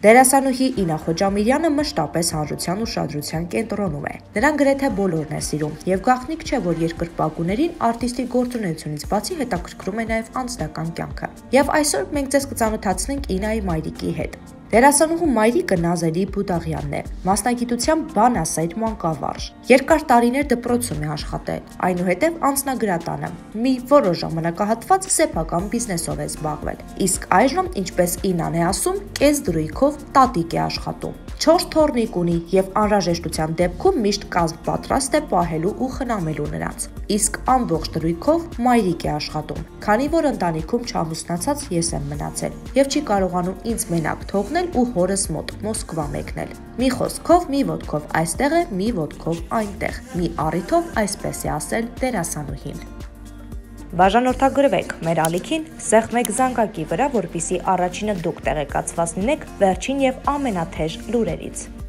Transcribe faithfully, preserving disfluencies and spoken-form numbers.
Դերասանուհի Իննա Խոջամիրյանը մշտապես հանրության ուշադրության կենտրոնում է։ Նրան գրեթե բոլորն է սիրում, եւ գաղտնիք չէ, որ երկրպագուներին արտիստի գործունեությունից բացի հետաքրքրում է նաեւ անձնական կյանքը։ Եվ այսօր մենք ձեզ կծանոթացնենք Իննայի մայրիկի հետ։ Դերասանուհու մայրիկը Նազելի Բուդաղյանն է, մասնագիտությամբ բանասեր մանկավարժ։ Երկար տարիներ դպրոցում է աշխատել, այնուհետև անձնագրատանը։ Մի որոշ ժամանակահատված սեփական բիզնեսով է զբաղվել։ Իսկ այժմ, ինչպես Իննան է ասում, կես դրույքով տատիկ է աշխատում։ Չորս թոռնիկ ունի եւ անհրաժեշտության դեպքում միշտ կազմ պատրաստ է պահելու ու խնամելու նրանց։ Իսկ ամբողջ դրույքով մայրիկ է աշխատում, քանի որ ընտանիքում չամուսնացած ես եմ մնացել եւ չի կարողանում ինձ մենակ թողնել ու հորս մոտ Մոսկվա մեկնել։ Մի խոսքով, մի ոտքով այստեղ է, մի ոտքով այնտեղ։ Մի առիթով այսպես է ասել դերասանուհին։ Բաժանորդագրվեք մեր ալիքին, սեղմեք զանգակի վրա, որպեսզի առաջինը դուք տեղեկացված լինեք վերջին եւ ամենաթեժ լուրերից։